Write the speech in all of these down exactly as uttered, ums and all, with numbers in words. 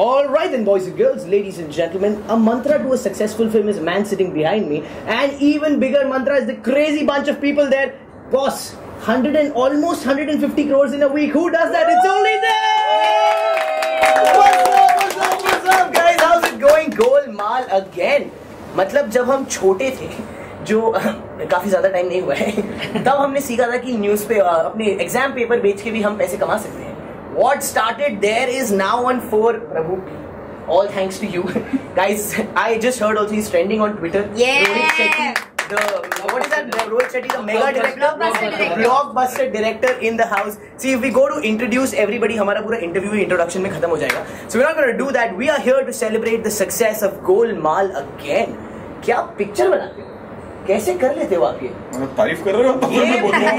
Alright then, boys and girls, ladies and gentlemen, a mantra to a successful film is a man sitting behind me, and even bigger mantra is the crazy bunch of people there. Boss, one hundred and almost one hundred fifty crores in a week. Who does that? It's only there! What's up, what's up, what's up, guys? How's it going? Golmaal again. मतलब जब हम छोटे थे, जो काफी ज्यादा time नहीं हुआ है, तब हमने सीखा था कि न्यूज पे अपने एग्जाम पेपर बेच के भी हम पैसे कमा सकते हैं. What started there is now on four. Prabhu, all thanks to you guys. I just heard also he's trending on Twitter. Yeah. Rohit Shetty, the what is that? The Rohit Shetty, the mega director, blockbuster director. blockbuster director in the house. See, if we go to introduce everybody, हमारा पूरा interview introduction में खत्म हो जाएगा. So we're not going to do that. We are here to celebrate the success of Golmaal again. क्या picture बनाते हो? कैसे कर लेते हो आप ये? तारीफ कर रहे हो? ये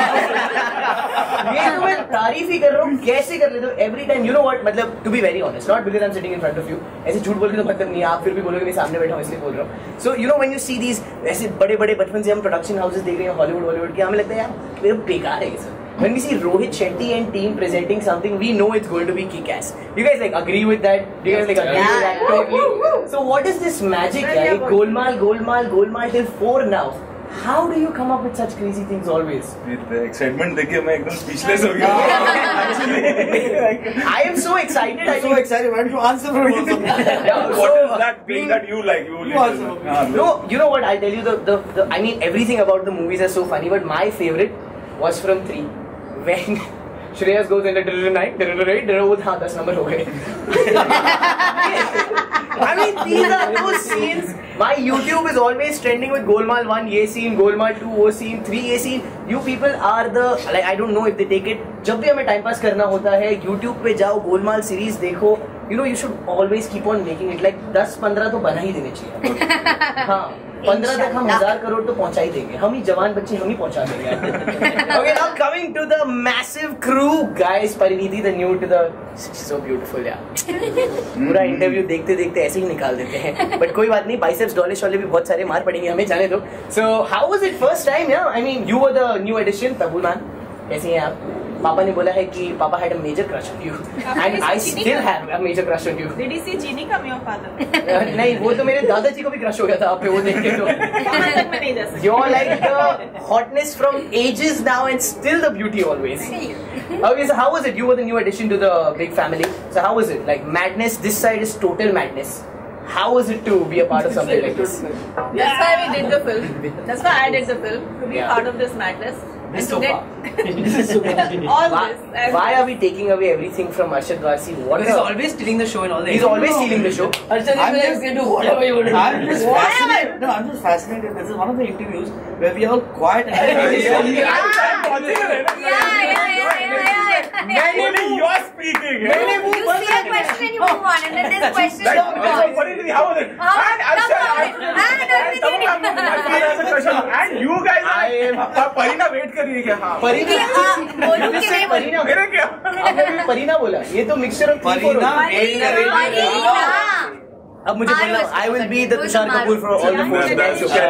ये तो मैं तारीफ ही कर रहा हूँ. कैसे कर लेते हो? Every time, you know what? मतलब to be very honest, not because I'm sitting in front of you. ऐसे झूठ बोल के तो मतलब नहीं है. आप फिर भी बोलोगे मैं सामने बैठा हूँ इसलिए बोल रहा हूँ. So you know when you see these ऐसे बड़े बड़े बचपन से हम प्रोडक्शन हाउसेस देख रहे हैं हॉलीवुड हॉलीवुड के, हमें लगता है यार मेरे बेकार है ये सब. When we see Rohit Shetty and team presenting something, we know it's going to be kick-ass. You guys like agree with that? Do you guys like agree with that? Totally. So what is this magic, right? Golmaal, Golmaal, Golmaal till four now. How do you come up with such crazy things always? The excitement देखिए मैं एकदम speechless हो गया. I am so excited. I'm so excited. Why don't you answer for me? What is that thing that you like? You, You answer. No, you know what? I'll tell you the, the, the I mean everything about the movies are so funny, but my favorite was from three. When Shreyas goes into nine, हाँ दस number हो गए. I mean these are those scenes. My YouTube is always trending with Golmaal one ये scene, Golmaal two वो scene, three ये scene. You people are the like I don't know if they take it. जब भी हमें time pass करना होता है YouTube पे जाओ Golmaal series देखो. You know you should always keep on making it. Like दस पंद्रह तो बना ही देने चाहिए. हाँ पंद्रह तक हम हजार करोड़ तो पहुंचा ही देंगे. हम ही जवान बच्चे हम ही पहुंचा देंगे. Okay, now coming to the massive crew, guys. Parineeti, the new to the so beautiful यार. पूरा इंटरव्यू देखते देखते ऐसे ही निकाल देते हैं. But कोई बात नहीं, biceps डोले शोले भी बहुत सारे मार पड़ेंगे हमें, जाने दो. So how was it first time? Yeah, I mean you were the new addition, Prabhu man. कैसे हैं आप? पापा ने बोला है कि पापा had a major crush on you, and I still have a major crush on you. Did he see Genie come your father? नहीं, वो तो मेरे दादाजी को भी crush हो गया था आप पे वो देख के तो. You're like the hotness from ages now and still the beauty always. Okay, so how was it? You were the new addition to the big family. So how was it? Like madness. This side is total madness. How was it to be a part of something like this? That's why we did the film. That's why I did the film to be Yeah. part of this madness. This so far. All Why, this. and why this. are we taking away everything from Arshad Varsi? What is He's up? always stealing the show and all that. He's always stealing the show. Arshad I'm is just- like, do whatever you want to do. I'm just fascinated. No, I'm just fascinated. This is one of the interviews where we are all quiet and Yeah, yeah, yeah, yeah, yeah. Only you're speaking. मैंने मुंह You बंद see a कर दिया. question and you move on, and then this question Like, you move so on. Parineeti, how was it? How- And I'm come sure- on. and- And and everything. Tamu, my father has a crush on you. And you guys I am- are Parina wait कर रही है क्या? हाँ. परीना हाँ, बोलूं कि नहीं बोलूं? परीना मेरे क्या? आपने भी परीना बोला. ये तो mixture of three four. Parina, Marina. अब मुझे I बोलना was I will be the Tushar Tushar Kapoor for all the four That's guys.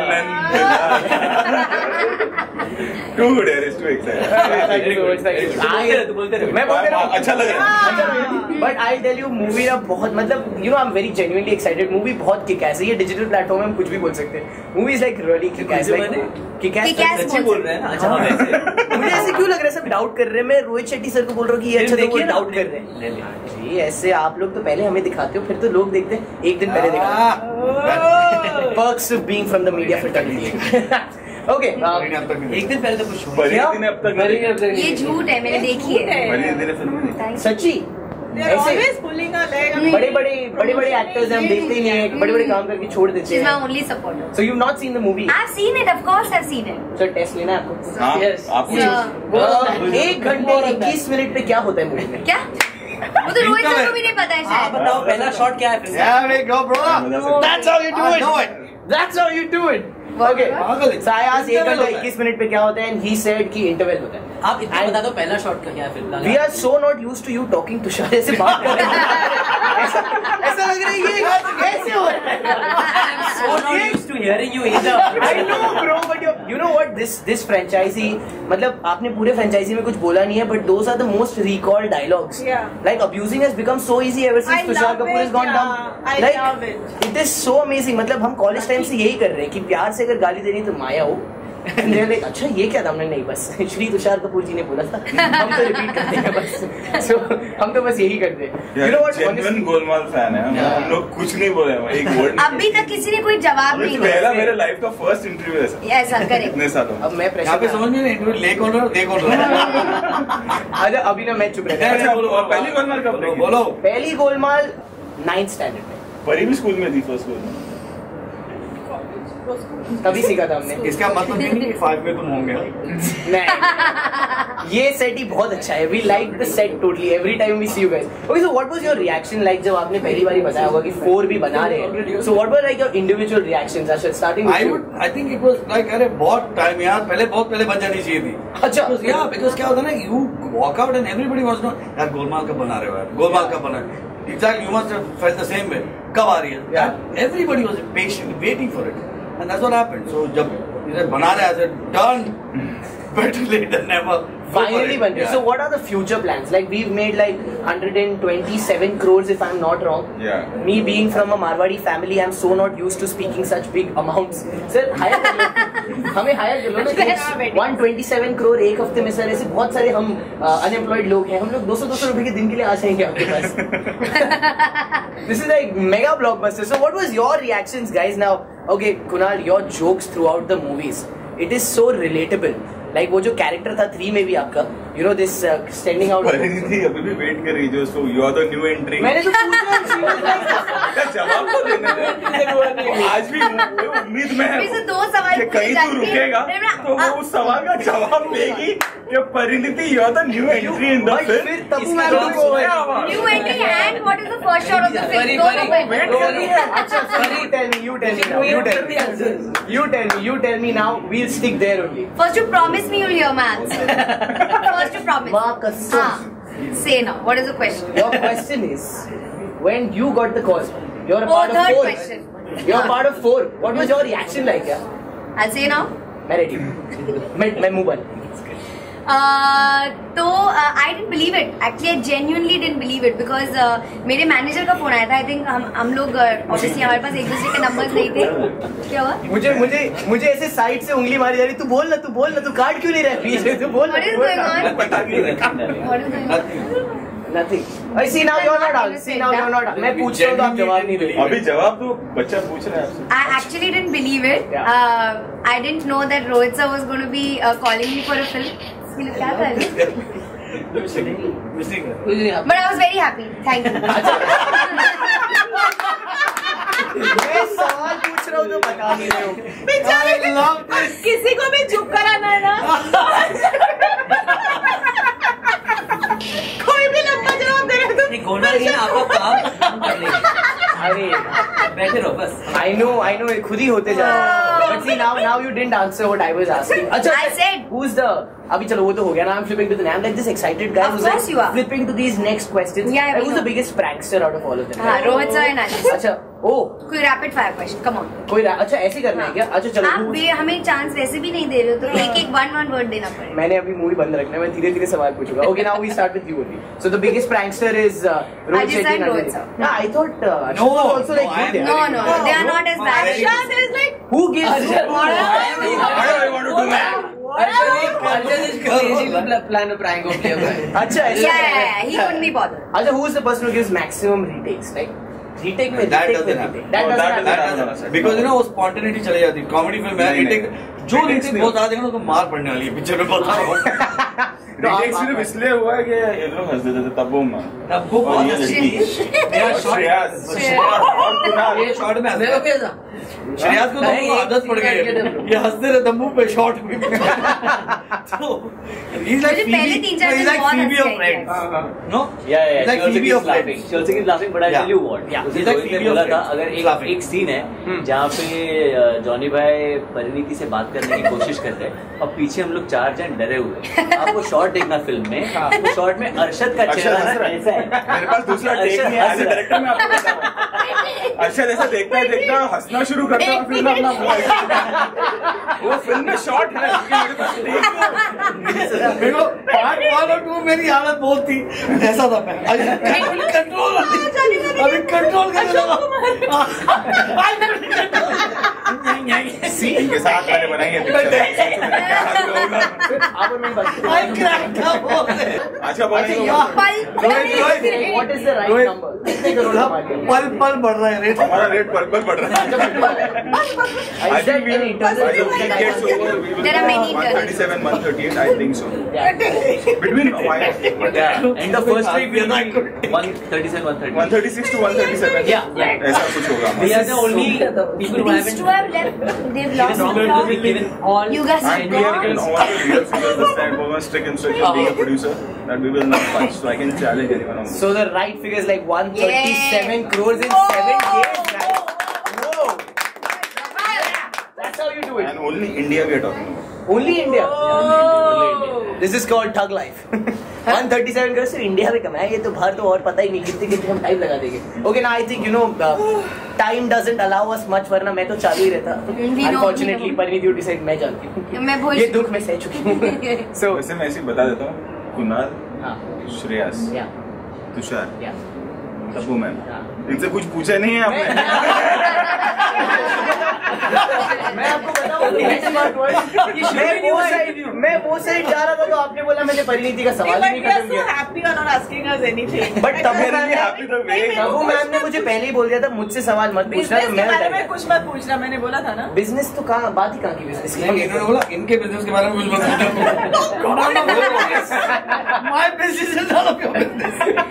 too good यार, it's too exciting. Thank you so much, thank you. I- तू बोलते रहो. मैं बोलते रहा हूँ. अच्छा लग रहा है. अच्छा लग रहा है. But I'll tell you, movie ना बहुत मतलब you know I'm very genuinely excited. Movie बहुत kick-ass है. ये digital platform में हम कुछ भी बोल सकते हैं. Movie is like really kick-ass. Like kick-ass. Kick-ass सच्ची बोल रहे हैं ना. अच्छा हाँ वैसे. मुझे ऐसे क्यों लग रहा है सब डाउट कर रहे हैं. मैं रोहित शेट्टी सर को बोल रहा हूँ कि ये अच्छा, तो वो डाउट कर रहे हैं. ले ले. जी ऐसे आप लोग तो पहले हमें दिखाते हो फिर तो लोग देखते हैं. एक दिन पहले दिखाते. Perks of being from the media fraternity. Okay. um, एक दिन पहले तो कुछ हुआ. परीनीति ने अब तक नहीं ये झूठ है, मैंने देखी है. परीनीति ने फिल्म नहीं देखी. सच्ची They're ऐसे always pulling our leg. I mean, बड़े बड़े बड़े बड़े एक्टर्स हम देखते ही नहीं है. बड़े बड़े काम करके छोड़ देते She's my हैं. only supporter. So you've not seen the movie? I've seen it, of course I've seen it. So test लेना है आपको. हाँ, Yes. आपको So, Uh, एक घंटे इक्कीस मिनट पे क्या होता है मूवी में? क्या? वो तो रोहित सर को भी नहीं पता है आप शायद. बताओ पहला शॉट क्या है फिर. Yeah, there you go, bro. That's how you do I it. know it. That's how you do it. Okay. So I asked एक घंटा इक्कीस मिनट पे क्या होता है and he said कि इंटरवल होता है. आप इतना बता दो पहला शॉट का क्या है फिर. We are so not used to you talking to Tushar ऐसे बात कर रहे हैं. ऐसा ऐसा लग रहा है ये कैसे हो रहा है? I'm so not used to hearing you either. I know bro, but you you know what? this this franchisee, मतलब आपने पूरे franchisee में कुछ बोला नहीं है, but those are the most recalled dialogues. Yeah. Like abusing has become so easy ever since I Tushar love Kapoor it, has gone yeah. down. I Like love it. it is so amazing. मतलब हम college time से यही कर रहे हैं कि प्यार से अगर गाली देनी तो माया हो. And they're like, अच्छा ये क्या था? हमने नहीं, बस श्री तुषार कपूर जी ने बोला था, हम तो रिपीट करते हैं बस. So हम तो बस यही करते हैं. You know what? Genuine Golmaal fan है हम. हम लोग कुछ नहीं बोले, एक वर्ड अभी तक किसी ने कोई जवाब नहीं दिया. पहला मेरे लाइफ का फर्स्ट इंटरव्यू है सर. ऐसा करें. इतने सालों अब मैं यहाँ पे प्रेशर. समझ में नहीं इंटरव्यू ले कौन रहा दे कौन रहा. अच्छा अभी ना मैं चुप रहता. अच्छा बोलो, और पहली गोलमाल कब बोलो देखी? बोलो. पहली गोलमाल नाइन्थ स्टैंडर्ड में. परी भी स्कूल में थी फर्स्ट स्कूल में. तभी सीखा था हमने. इसका मतलब ये नहीं कि फाइव में तुम होंगे. नहीं, ये सेट ही बहुत अच्छा है. We like the set totally every time we see you guys. Okay, so what was your reaction like जब आपने पहली बार बताया होगा कि फोर भी बना रहे हैं? So what were like your individual reactions after starting? I would, I think it was like अरे बहुत टाइम यार, पहले बहुत पहले बन जानी चाहिए थी. अच्छा. Because, yeah, because क्या होता है ना, you walk out and everybody wants to know यार गोलमाल कब बना रहे हो यार, गोलमाल कब बना रहे हो. Exactly, you must have felt the same way. कब आ रही है? Yeah. And everybody was patient, waiting for it, and that's what happened. So जब इसे बना रहे हैं, done. Better late than never. Finally bन रही. Yeah. So what are the future plans? Like we've made like one hundred twenty-seven crores if I'm not wrong. Yeah. Me being from a Marwadi family, I'm so not used to speaking such big amounts. Sir, hire कर लो. हमें hire कर लो ना. one hundred twenty-seven crore एक हफ्ते में sir, ऐसे बहुत सारे हम अनएम्प्लॉयड लोग हैं. हम लोग दो सौ दो सौ रुपए के दिन के लिए आ जाएंगे आपके पास. This is like mega blockbuster. So what was your reactions, guys? Now, okay, Kunal, your jokes throughout the movies, it is so relatable. Like वो जो कैरेक्टर था थ्री में भी आपका, you know this uh, standing out. Parineeti अभी भी wait कर रही जो, so you are the new entry. मैंने तो पूछा. क्या जवाब तो देने दे. आज भी वो उम्मीद में है फिर से दो सवाल कि कहीं तू रुकेगा तो वो उस सवाल का जवाब देगी कि Parineeti you are the new entry in the film. फिर तब इसका मैं जवाब रुको. क्या हुआ? New entry and what is the first shot of the film? Very, दोनों very पे. वेट कर रही है. अच्छा, so you tell me, you tell me now, you tell me, you tell me, you tell me now. We'll stick there only. First you promise me you'll hear my answer. First you promise. माँ कसम. हाँ. Say now. What is the question? Your question is, when you got the call, you're a Oh, part of third four. question. You're a part of four. What was your reaction like? Yeah, I'll say now. मैं ready. मैं मैं मुंह बंद. Uh, तो I didn't believe it. Actually I genuinely didn't believe it because मेरे manager का phone आया था. आई थिंक हम हम लोग ऑब्वियसली uh, हमारे पास एक दूसरे के नंबर्स नहीं थे. क्या हुआ? मुझे मुझे मुझे ऐसे साइड से उंगली मारी जा रही. तू बोल ना, तू बोल ना, तू काट क्यों नहीं रहा पीछे? तू बोल ना. What is तू बोल going ना. on? पता नहीं है. What is going on? Nothing. I see now you're not on. See now you're not on. मैं पूछ रहा हूँ तो आप जवाब नहीं दे रही. अभी जवाब तो बच्चा पूछ रहा है आपसे. I actually didn't believe it. Yeah. Uh, I didn't know that Rohit sir was going to be uh, calling me for a film. इसके लिए क्या कर रहे हैं? But I was very happy. Thank you. मैं सवाल पूछ रहा हूँ तो बता नहीं रहे हो. किसी को भी चुप कराना है ना. कोई भी लंबा जवाब दे रहे तो गोलमाल की ना आपका काम हम कर लेंगे. अरे बैठे रहो बस. I know, I know, खुद ही होते जा रहे हैं. But see now, now you didn't answer what I was asking. अच्छा, I said. who's the? अभी चलो वो तो हो गया ना. I'm flipping to the. I'm like this excited guy Of who's course like you are. flipping to these next questions. Yeah, yeah, Like, we who's the know. biggest prankster out of all of them? हाँ, Rohit sir and Anis. अच्छा, ओ कोई rapid fire question. Come on. कोई रा- अच्छा ऐसे करना है क्या? अच्छा चलो. आप who's- बे- हमें चांस वैसे भी नहीं दे रहे हो तो एक एक वन वन वर्ड देना पड़ेगा. मैंने अभी मूवी बंद रखना है. मैं धीरे धीरे सवाल पूछूंगा. Okay, now we start with you only. So the biggest prankster is uh, Rohit Ajit Shetty and Rohit Ajit. sir. Yeah, I thought uh, Ashok No, was also like no, I good am there. No, no, no, they are not as bad. Arsha, there is like Who gives? What do I want to do, man? plan a prank of play by. अच्छा ऐसा. Yeah, yeah, yeah. He couldn't be bothered. अच्छा, who is the person who gives maximum retakes? Like retake में That retake doesn't में happen. retake. That No, doesn't that happen. doesn't That happen. doesn't, because you know वो spontaneity चली जाती है. Comedy film है, नहीं, retake नहीं. जो Retakes retake नहीं बहुत ज्यादा देगा ना तो मार पड़ने वाली है पिक्चर में. बता रहा हूँ. रिटेक सिर्फ इसलिए हुआ है कि ये लोग हंस देते थे तब्बू में. तब वो और ये बहुत लड़की मेरा और शॉट श्रेयस और कुणाल. ये शॉट में मेरे को हंसता है. कैसा? श्रेयस को तो नहीं, वो आदत पड़ गई है. ये हंसते रहे तंबू पे शॉट में. तो he's like मुझे पहले Phoebe. तीन चार He's दिन like बहुत Phoebe हंसी of आई Friends. है. No? Yeah, yeah, He's like she also Phoebe keeps of laughing. Friends. She also keeps laughing, but I Yeah. tell you what. Yeah. उसे He's like Rohit ने Phoebe of बोला था, Friends. अगर एक Laughing. एक scene है जहाँ पे जॉनी भाई परिणीति से बात करने की कोशिश करते हैं और पीछे हम लोग चार जन डरे हुए हैं. आप वो शॉट देखना फिल्म में. वो शॉट में अरशद का अरशद चेहरा हंस ना रहा है. ऐसा है. मेरे पास दूसरा टेक नहीं है. एज ए डायरेक्टर मैं आपको बता रहा हूँ. अच्छा जैसा देखता है देखता है हंसना शुरू करता है और फिर मैं अपना वो फिल्म में शॉट है मेरे को पार्ट वन और टू मेरी हालत बहुत थी ऐसा था मैं अभी कंट्रोल अभी कंट्रोल इनके साथ मैंने बनाई है आज का What is the right number? कितने करोड़ कमाते हैं? पल पल बढ़ रहा है रेट हमारा रेट पर पर बढ़ रहा है I Is there think we any will, I internal think it gets over. We will There are many one thirty-seven, one thirty-eight. I think so. Between Yeah. In the first week we are one thirty-seven, one thirty. one thirty-six to one thirty-seven. Yeah, yeah. ऐसा कुछ होगा. We are the only people who These haven't two have left. They've lost given the all, given all. You guys And we have given all the real figures this time. For one strict instruction being a producer that we will not touch. So I can challenge anyone on this. So the right figure is like one thirty-seven crores in seven days, guys. Whoa. That's how you do it. And only India we are talking about. Only India. Oh. This is called thug life. one thirty-seven crores सिर्फ India में कमाया, ये तो बाहर तो और पता ही नहीं कितने कितने हम टाइम लगा देंगे. Okay, now I think you know time doesn't allow us much, वरना मैं तो चालू ही रहता. We know, Unfortunately, we know. Parineeti duty side मैं जानती हूँ. मैं भूल ये दुख मैं सह चुकी हूँ. So वैसे मैं ऐसे ही बता देता हूँ. कुणाल, हाँ, Shreyas, yeah, Tusshar, yeah. Tabu ma'am. हाँ. इनसे कुछ पूछा नहीं है आपने. मैं आपको बताऊं मैं वो साइड मैं वो साइड जा रहा था तो आपने बोला मैंने परिणीति का सवाल ही नहीं खत्म किया. happy you're not asking us anything. But Tabu ma'am ने happy the way Tabu ma'am ने मुझे पहले ही बोल दिया था मुझसे सवाल मत पूछना. बिजनेस तो के बारे में मैं कुछ मत पूछना, मैंने बोला था ना. बिजनेस तो कहाँ बात ही कहाँ की बिजनेस की. इन्होंने बोला इनके बिजनेस के बारे में कुछ मत my business is not your business.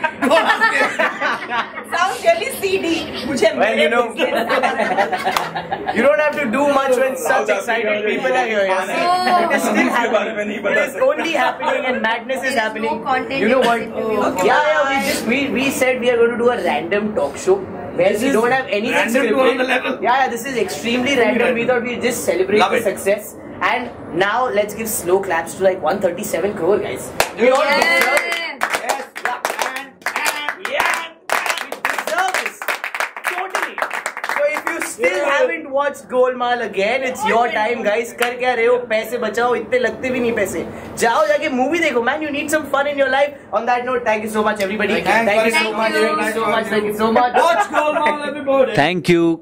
Sounds really seedy. मुझे Well, you know, you don't have to do much when such excited people are here. Yes. It is still इसके बारे में नहीं happening. बता It is only happening and madness is happening. No content You know in what? this interview. Yeah, yeah. We just we we said we are going to do a random talk show where This we is don't have anything random to scripted. another level. Yeah, yeah. This is extremely random. We thought we just celebrate Love the it. success. And now let's give slow claps to like one thirty-seven crore guys. We all deserve it. Still haven't watched Golmaal again. It's your time, guys. कर क्या रहे हो? पैसे बचाओ, इतने लगते भी नहीं पैसे. जाओ जाके मूवी देखो, man. You need some fun in your life. On that note, thank you so much, everybody. Thank Thank you so you. much. Thank you so much. Thank you so much. Watch Golmaal everybody. Thank you.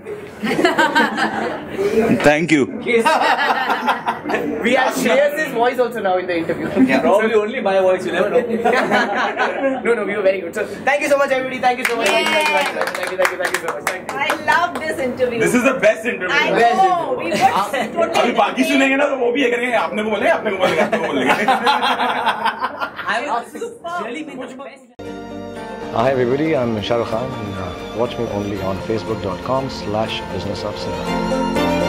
Thank you. We have Shreyas's voice also now in the interview. Yeah. Probably only my voice, you never know. No, no, we were very good. So, thank you so much, everybody. Thank you so much. Thank you, thank you, thank you, thank you, thank you, thank you so much. Thank you. I love this interview. This is the best interview. I Best know. interview. We got totally अभी बाकी सुनेंगे ना तो वो भी ये करेंगे आपने को बोले आपने को बोले आपने को बोलेंगे. I was really been the best. Hi everybody, I'm Shah Rukh Khan and uh, watch me only on facebook dot com slash business of cinema.